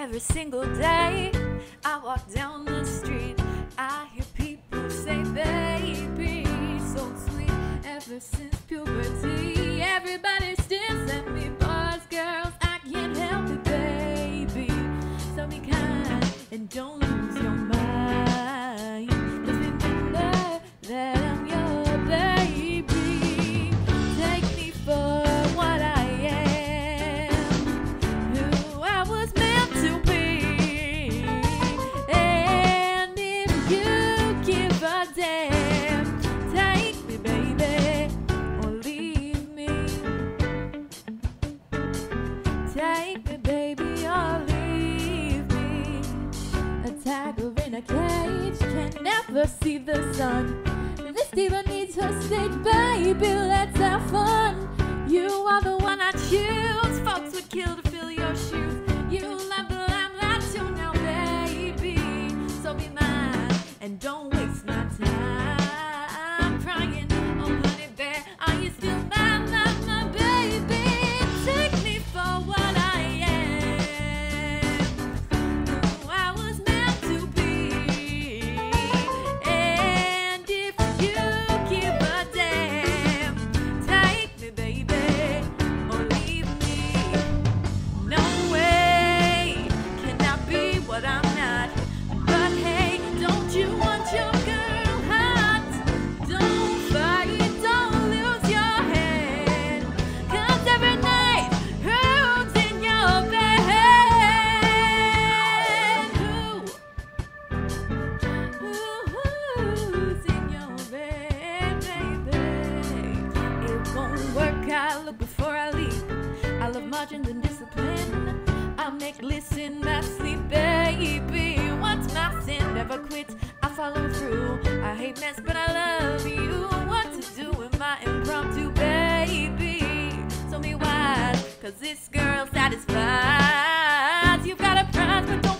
Every single day I walk down the street, I hear people say baby, so sweet. Ever since puberty, everybody stares at me. Boys, girls, I can't help it, baby. So be kind and don't lose your mind. Just remember that I'm your baby. Take me for what I am, who I was meant to be. And if you give a damn, take me, baby, or leave me. Take me, baby, or leave me. A tiger in a cage can never see the sun. This diva needs her stage, baby, let's have fun. You are the one I choose. Folks would kill to fill your shoes. You love the limelight too now, baby. So be mine and don't waste my time crying. Oh, honey bear, are you still mine, my baby? Take me for what I am, who I was meant to be. And if you give a damn, take me, baby, or leave me. No way can I be what I'm not. But hey, don't you want your girl hot? Don't fight, don't lose your head. 'Cause every night, who's in your bed? Who's in your bed, baby? It won't work, I look before I leave. I love margins and discipline. I make listen my sleep, baby. What's my sin? Never quit, I follow through. I hate mess, but I love you. What to do with my impromptu, baby? So be wise, 'cause this girl satisfies. You've got a prize, but don't